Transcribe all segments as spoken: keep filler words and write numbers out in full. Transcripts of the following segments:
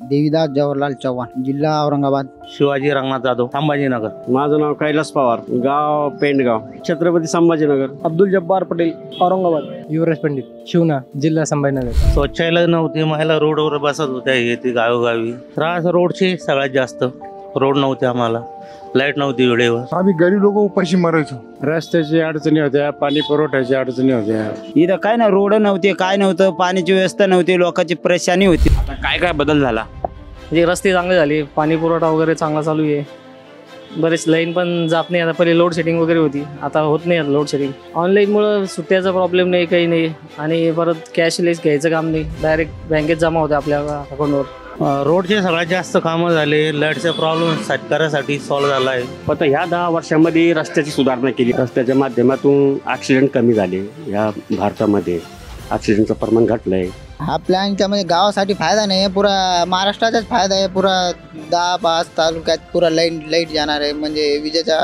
देवीदास जवाहरलाल चव्हाण, जिल्हा औरंगाबाद. शिवाजी रंगनाथ जाधव, संभाजीनगर. माझं नाव कैलास पवार, गाव पेंडगाव, छत्रपती संभाजीनगर. अब्दुल जब्बार पटेल, औरंगाबाद. युवराज पंडित, शिवना, जिल्हा संभाजीनगर. शौचालय नव्हते, महिला रोडवर बसत होत्या येते गावोगावी. त्रास रोडचे सगळ्यात जास्त. रोड नव्हते, आम्हाला लाईट नव्हती वेळेवर. आम्ही गरीब लोक उपाशी मरायचो. रस्त्याची अडचणी होत्या, पाणी पुरवठ्याची अडचणी होत्या. इथं काय ना रोड नव्हते, काय नव्हतं, पाण्याची व्यवस्था नव्हती, लोकांची परेशानी होती. काय काय बदल झाला? म्हणजे रस्ते चांगले झाले, पाणी पुरवठा वगैरे चांगला चालू आहे. बरेच लाईन पण जात नाही आता. पहिले लोड शेडिंग वगैरे होती, आता होत नाही लोड शेडिंग. ऑनलाईनमुळं सुट्ट्याचा प्रॉब्लेम नाही, काही नाही. आणि परत कॅशलेस घ्यायचं काम नाही, डायरेक्ट बँकेत जमा होते आपल्या अकाउंटवर. रोडचे सगळ्यात जास्त कामं झाले. लाईटचा प्रॉब्लेम शेतकऱ्यासाठी सॉल्व्ह झाला आहे. पण ह्या दहा वर्षामध्ये रस्त्याची सुधारणा केली. रस्त्याच्या माध्यमातून ॲक्सिडेंट कमी झाले. या भारतामध्ये ॲक्सिडेंटचं प्रमाण घटलंय. आपल्या याच्यामध्ये गावासाठी फायदा नाही आहे, पुरा महाराष्ट्राचाच फायदा आहे. पुरा दहा पाच तालुक्यात पुरा लाईट लाईट जाणार आहे, म्हणजे विजेचा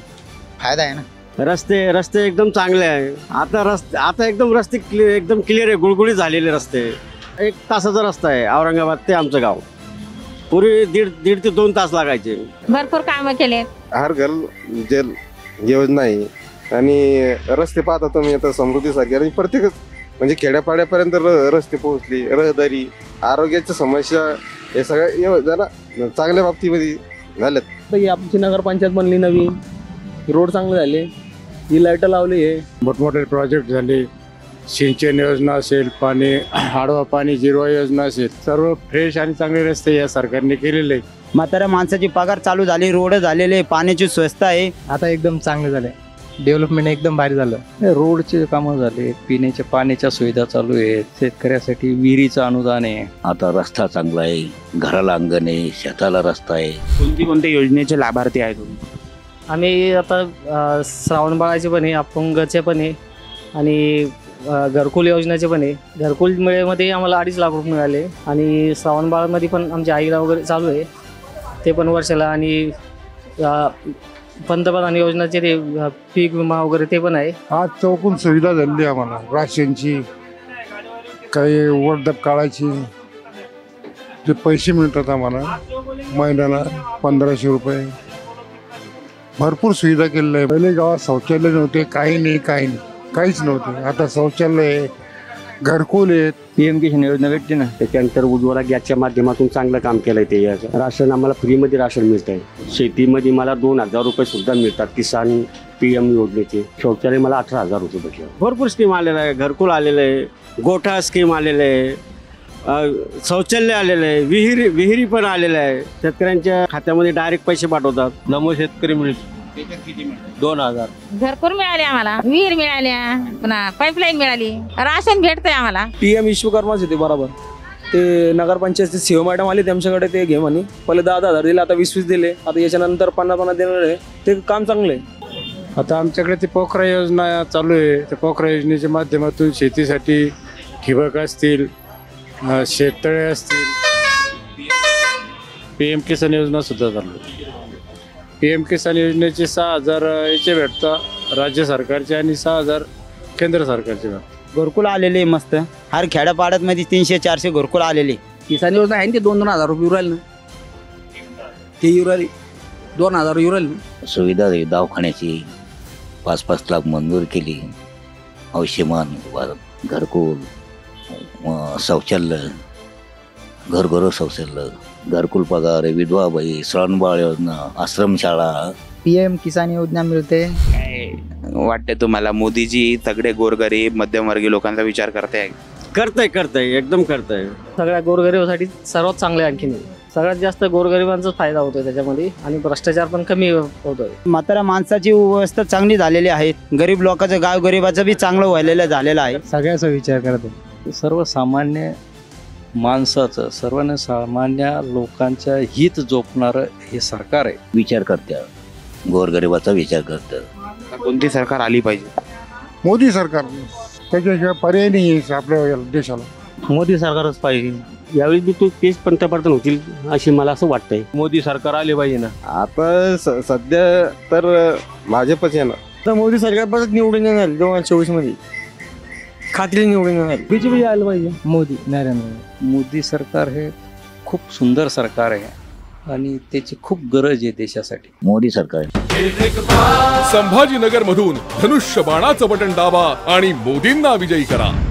फायदा आहे ना. रस्ते रस्ते एकदम चांगले आहे. आता रस्ते आता एकदम रस्ते क्लिअर एकदम क्लिअर आहे, गुळगुळीत झालेले रस्ते. एक तासाचा रस्ता आहे औरंगाबाद ते आमचं गाव. पूर्वी दीड दीड ते दोन तास लागायचे. भरपूर कामं केले. हर घर जल योजना आहे आणि रस्ते पाहता तुम्ही आता समृद्धीसारखे आणि प्रत्येकच म्हणजे खेड्यापाड्यापर्यंत रस्ते पोहोचले. रहदारी, आरोग्याच्या समस्या हे सगळ्या जरा चांगल्या बाबतीमध्ये झाल्यात. आमची नगरपंचायत बनली नवीन, रोड चांगले झाले, ही लाईट लावली आहे. मोठमोठे प्रोजेक्ट झाले. सिंचन योजना असेल, पाणी आडवा पाणी जिरवा योजना असेल, सर्व फ्रेश आणि चांगले रस्ते या सरकारने केलेले आहे. म्हाताऱ्या माणसाची पगार चालू झाली, रोड झालेले, पाण्याची स्वस्त आहे. आता एकदम चांगले झाले, डेव्हलपमेंट एकदम भारी झालं. रोडचे कामं झाले, पिण्याच्या पाण्याच्या सुविधा चालू आहेत, शेतकऱ्यासाठी विहिरीचं अनुदान आहे. आता रस्ता चांगला आहे, घराला अंगण आहे, शेताला रस्ता आहे. कोणती कोणत्या योजनेचे लाभार्थी आहे तुम्ही? आम्ही आता श्रावणबाळाचे पण आहे, अपंगचे पण आहे आणि घरकुल योजनेचे पण आहे. घरकुल मिळेमध्ये आम्हाला अडीच लाख रुपये मिळाले आणि श्रावणबाळामध्ये पण आमच्या आईला वगैरे चालू आहे, ते पण वर्षाला. आणि पंतप्रधान योजनेचे ते पीक विमा वगैरे ते पण आहे. आज चौकून सुविधा झाली आम्हाला, राशनची, काही वर्धप काळाची जे पैसे मिळतात आम्हाला महिन्याला पंधराशे रुपये. भरपूर सुविधा केलेल्या आहे. पहिले गावात शौचालय नव्हते, काही नाही काही नाही काहीच नव्हते. आता शौचालय, घरकुल आहेत. पी एम किसान योजना भेटते ना, त्याच्यानंतर उज्ज्वला गॅसच्या माध्यमातून चांगलं काम केलंय. ते याचं राशन आम्हाला फ्रीमध्ये राशन मिळत आहे. शेतीमध्ये मला दोन हजार रुपये सुद्धा मिळतात किसान पी एम योजनेचे. शौचालय मला अठरा हजार रुपये भेटले. भरपूर स्कीम आलेलं आहे. घरकुल आलेलं आहे, गोठा स्कीम आलेलं आहे, शौचालय आलेलं आहे, विहिरी विहिरी पण आलेलं आहे. शेतकऱ्यांच्या खात्यामध्ये डायरेक्ट पैसे पाठवतात. नमो शेतकरी मिळतो दोन हजार. घरकुल मिळाले आम्हाला, विहीर मिळाल्या, पुन्हा पाईपलाईन मिळाली, राशन भेटतंय आम्हाला. पी एम विश्वकर्माच होते बरोबर. ते नगरपंचायतचे सीओ मॅडम आले, त्यांच्याकडे ते घे म्हणे. पहिले दहा दहा हजार दिले, आता वीस वीस दिले. आता याच्यानंतर पन्नास पन्नास देणार आहे. ते काम चांगलं आहे. आता आमच्याकडे ती पोखरा योजना चालू आहे. त्या पोखरा योजनेच्या माध्यमातून शेतीसाठी ठिबक असतील, शेततळे असतील, पी एम किसान योजना सुद्धा चालू आहे. पी एम किसान योजनेचे सहा हजार याचे भेटतात राज्य सरकारचे आणि सहा हजार केंद्र सरकारचे भेटतात. घरकुल आलेले मस्त, हर खेड्यापाड्यात मध्ये तीनशे चारशे घरकुल आलेले. किसान योजना आहे ते दोन दोन हजार रुपये उरायला ना, ते युराली दोन हजार युराली. सुविधा आहे दवाखान्याची, पाच पाच लाख मंजूर केली. आयुष्यमान, घरकुल, शौचालय, घरघर शौचालय, घरकुल पगार, विधवा बाई, श्रावणबाळ योजना, आश्रमशाळा. पी एम किसान योजना मिळते. काय वाटते तुम्हाला? मोदीजी सगळे गोरगरीब मध्यमवर्गीय लोकांचा विचार करताय? करताय करताय एकदम करताय. सगळ्या गोरगरिबासाठी सर्वात चांगले. आणखीन सगळ्यात जास्त गोरगरिबांचाच फायदा होतोय त्याच्यामध्ये आणि भ्रष्टाचार पण कमी होतोय. म्हाताऱ्या माणसाची व्यवस्था चांगली झालेली आहे. गरीब लोकांचं, गाव गरिबाचं बी चांगलं व्हायलेलं झालेलं आहे. सगळ्याचा विचार करतो. सर्वसामान्य माणसाचं, सर्वांना सामान्य लोकांच्या हित जोपणारं हे सरकार आहे. विचार करतात, गोरगरिबाचा विचार करतात. कोणती सरकार आली पाहिजे? मोदी सरकार, त्याच्याशिवाय पर्याय नाही आहे आपल्या देशाला. मोदी सरकारच पाहिजे. यावेळी बी तू तेच पंतप्रधान होतील अशी मला असं वाटतंय. मोदी सरकार आले पाहिजे ना. आता सध्या तर भाजपच आहे ना. तर मोदी सरकार परत निवडून येणार दोन हजार चोवीस मध्ये, खात्री निवडून येणार. बीजेपी आलं पाहिजे. मोदी, नरेंद्र मोदी सरकार हे खूप सुंदर सरकार आहे आणि त्याची खूप गरज आहे देशासाठी. मोदी सरकार. संभाजीनगर मधून धनुष्य बाणाचं बटन दाबा आणि मोदींना विजयी करा.